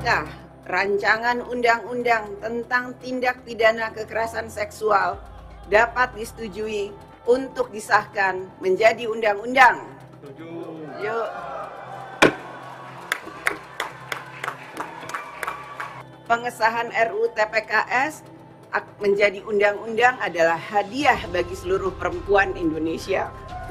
apakah rancangan undang-undang tentang tindak pidana kekerasan seksual dapat disetujui untuk disahkan menjadi undang-undang? Setuju. Yuk. Pengesahan RUU TPKS menjadi undang-undang adalah hadiah bagi seluruh perempuan Indonesia.